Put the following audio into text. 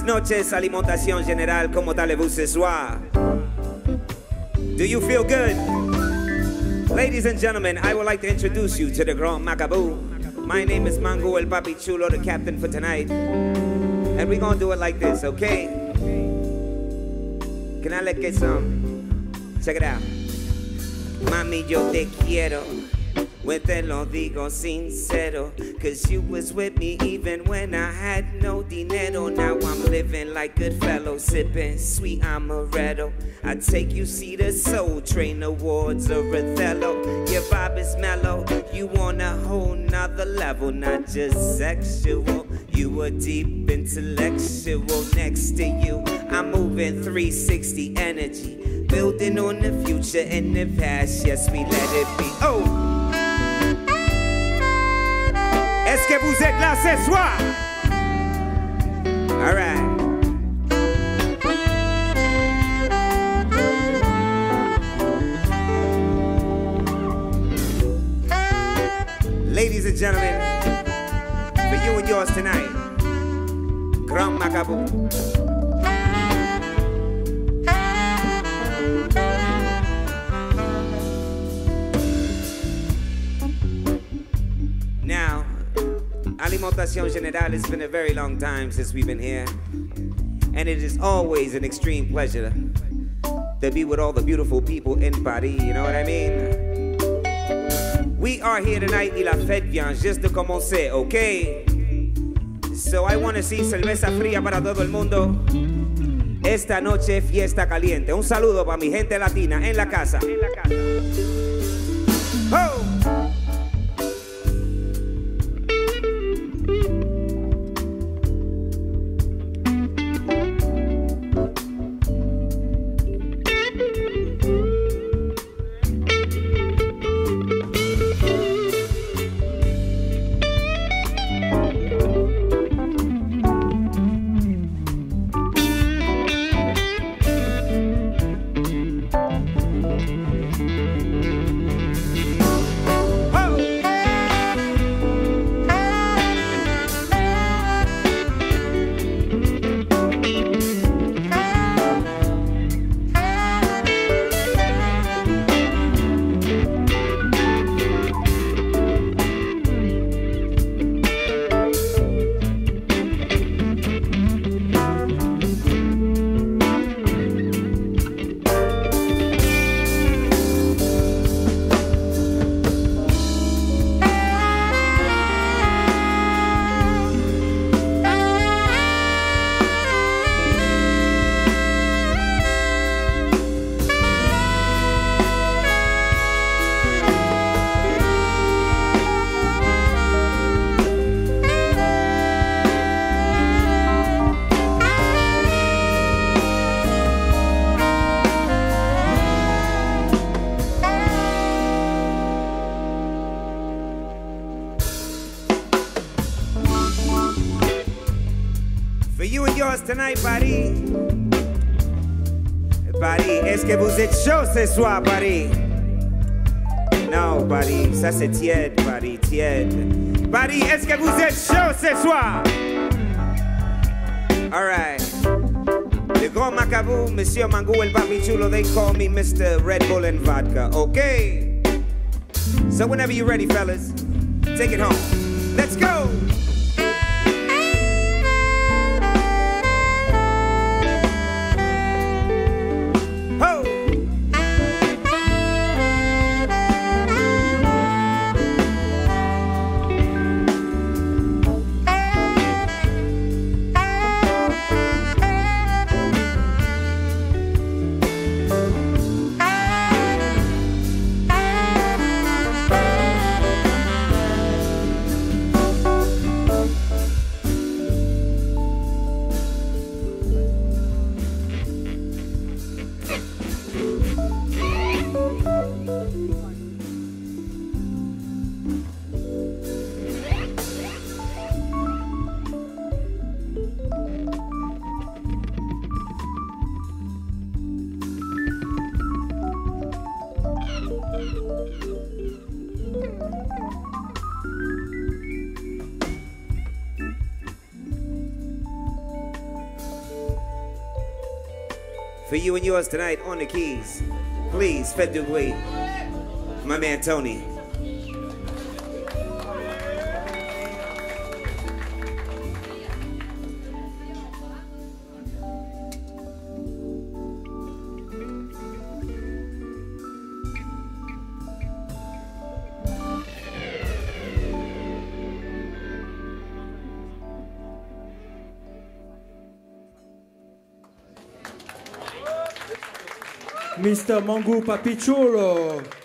noches, alimentación general, ¿cómo allez-vous ce soir? Do you feel good? Ladies and gentlemen, I would like to introduce you to the Grand Macabou. My name is Mango El Papi Chulo, the captain for tonight. And we're gonna do it like this, okay? Can I let get some? Check it out. Mami, yo te quiero. When te lo digo sincero, cause you was with me even when I had no dinero. Now I'm living like good fellow, sipping sweet amaretto. I take you see the Soul Train Awards of Othello. Your vibe is mellow, you on a whole nother level, not just sexual. You a deep intellectual. Next to you, I'm moving 360 energy, building on the future and the past. Yes, we let it be. Oh! Est-ce que vous êtes là ce soir? All right. Ladies and gentlemen, for you and yours tonight, Grand Macabou. Now, Alimentación General, it's been a very long time since we've been here, and it is always an extreme pleasure to be with all the beautiful people in Paris, you know what I mean? We are here tonight y la fête vient juste de commencer, okay? So I want to see cerveza fría para todo el mundo. Esta noche fiesta caliente. Un saludo para mi gente latina en la casa. ¡Oh! Tonight, Paris. Paris, est-ce que vous êtes chaud ce soir, Paris? Non, Paris, ça c'est tiède, Paris, tiède. Paris, est-ce que vous êtes chaud ce soir? All right. Le Grand Macabou, Monsieur Mango El Papi Chulo, they call me Mr. Red Bull and Vodka, okay? So whenever you're ready, fellas, take it home. Let's go! For you and yours tonight on the keys. Please, Fed Dugway. My man Tony. Mr. Mangu Papichulo.